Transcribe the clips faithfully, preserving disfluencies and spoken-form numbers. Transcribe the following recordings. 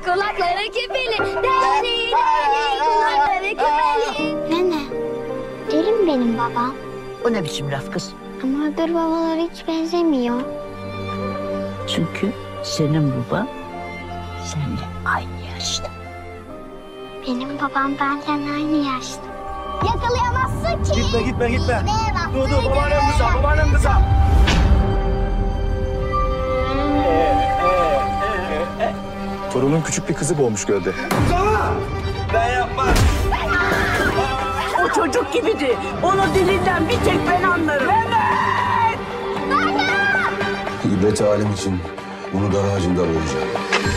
kulakları küpeli. Deli deli kulakları küpeli. Nene, deli mi benim babam? O ne biçim laf kız? Ama öbür babalara hiç benzemiyor. Çünkü senin baban seninle aynı yaşta. Benim babam benden aynı yaşta. Yakalayamazsın ki. Gitme gitme gitme. Dur dur babaannem kıza babaannem kıza. Torunun küçük bir kızı boğmuş gölde. Tamam. Ben yapmam. O çocuk gibiydi. Onun dilinden bir tek ben anlarım. Evet! İbret alem için bunu dar ağacında boğacağım.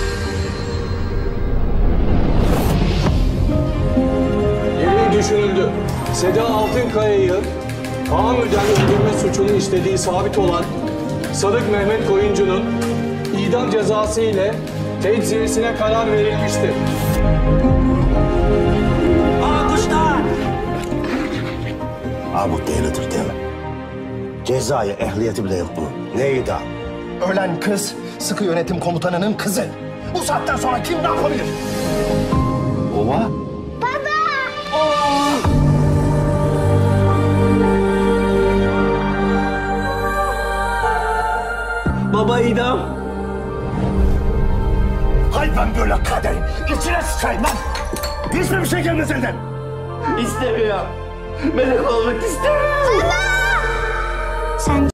Gereği düşünüldü. Seda Altınkaya'yı tahammüden öldürme suçunu işlediği sabit olan Sadık Mehmet Koyuncu'nun idam cezası ile tecziyesine karar verilmiştir. Alkışlar. Abut değildir değil mi? Cezai ehliyeti bile yok bunun. Ne idam? Ölen kız sıkı yönetim komutanının kızı. Bu saatten sonra kim ne yapabilir? Ova? Baba idam. Hay ben böyle kaderim. İçine sıçayım lan. Hiçbir şey gelmez elden. İstemiyorum. Melek olmak istemiyorum. Sen